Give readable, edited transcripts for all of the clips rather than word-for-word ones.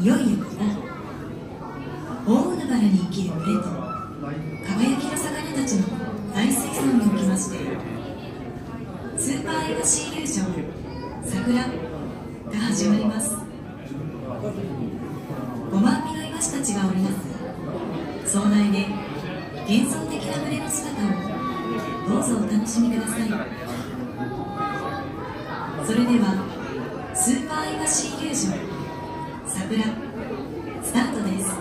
いよいよ大海原に生きる群れと輝きの魚たちの大水槽におきまして、スーパーイワシイリュージョン桜が始まります。5万尾のイワシたちが織りなす壮大で幻想的な群れの姿をどうぞお楽しみください。それではスーパーイワシイリュージョン桜スタートです。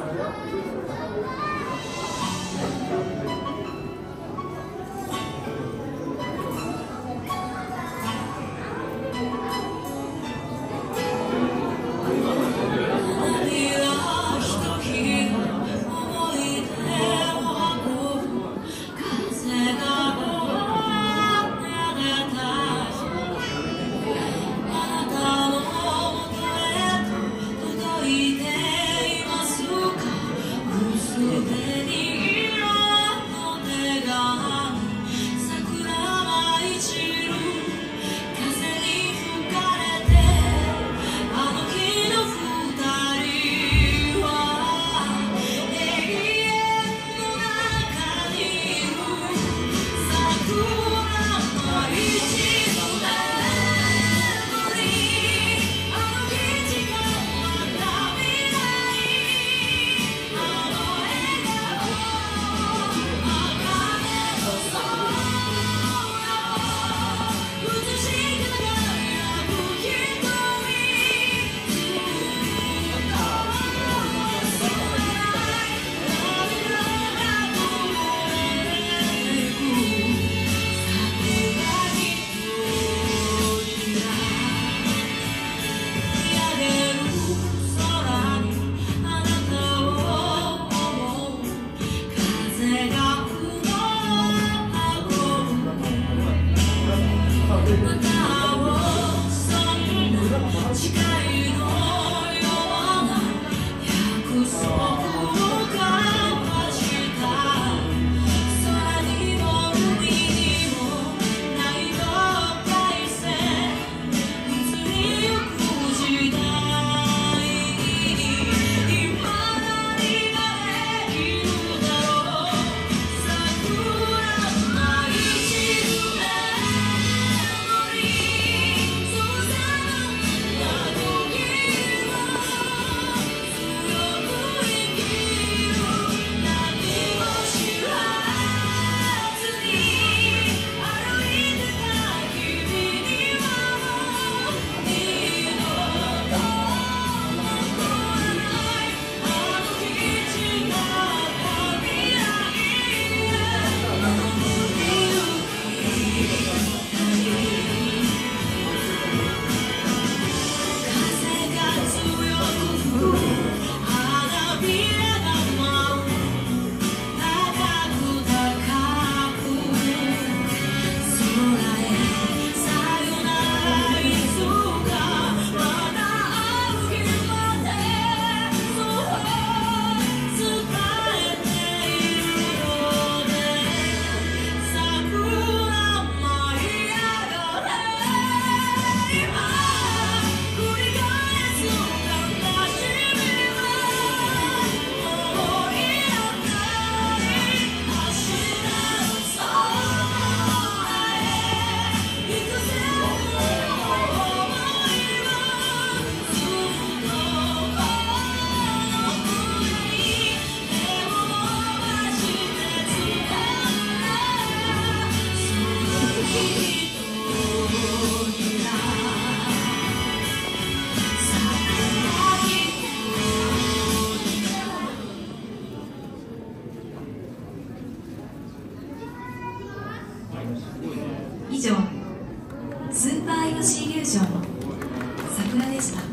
以上、スーパーイワシイリュージョン桜でした。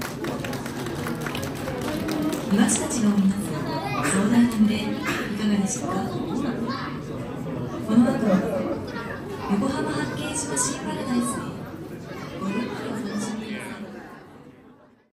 イワシたちが織りなす壮大な群れ、いかがでしたか？